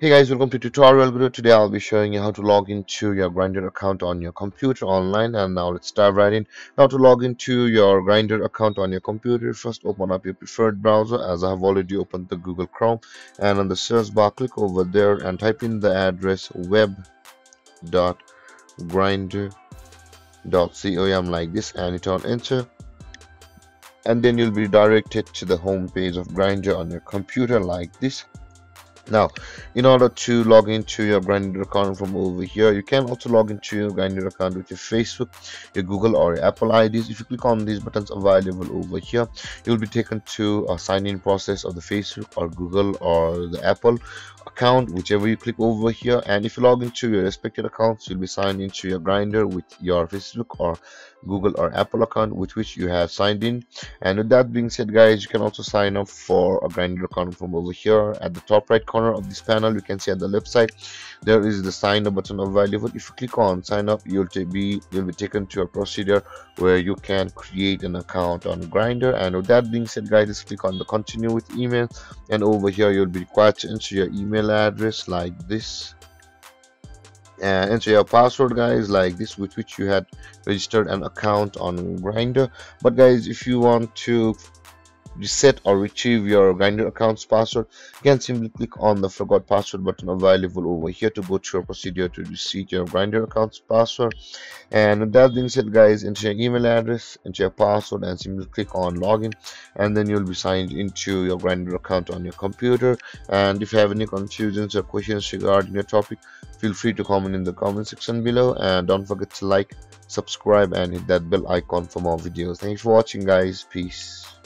Hey guys, welcome to tutorial video. Today I'll be showing you how to log into your Grindr account on your computer online. And now let's dive right in. Now to log into your Grindr account on your computer, first open up your preferred browser, as I have already opened the Google Chrome, and on the search bar click over there and type in the address web.grindr.com like this and hit on enter, and then you'll be directed to the home page of Grindr on your computer like this. Now, in order to log into your Grindr account from over here, you can also log into your Grindr account with your Facebook, your Google, or your Apple IDs. If you click on these buttons available over here, you'll be taken to a sign-in process of the Facebook or Google or the Apple account, whichever you click over here. And if you log into your respected accounts, you'll be signed into your Grindr with your Facebook or Google or Apple account with which you have signed in. And with that being said, guys, you can also sign up for a Grindr account from over here. At the top right corner of this panel, you can see at the left side there is the sign up button available. If you click on sign up, you'll be taken to a procedure where you can create an account on Grindr. And with that being said, guys, just click on the continue with email, and over here you'll be required to enter your email address like this and enter your password, guys, like this, with which you had registered an account on Grindr. But guys, if you want to reset or retrieve your Grindr account's password, you can simply click on the forgot password button available over here to go through a procedure to reset your Grindr account's password. And with that being said, guys, enter your email address, enter your password, and simply click on login, and then you'll be signed into your Grindr account on your computer. And if you have any confusions or questions regarding your topic, feel free to comment in the comment section below, and don't forget to like, subscribe, and hit that bell icon for more videos. Thanks for watching, guys. Peace.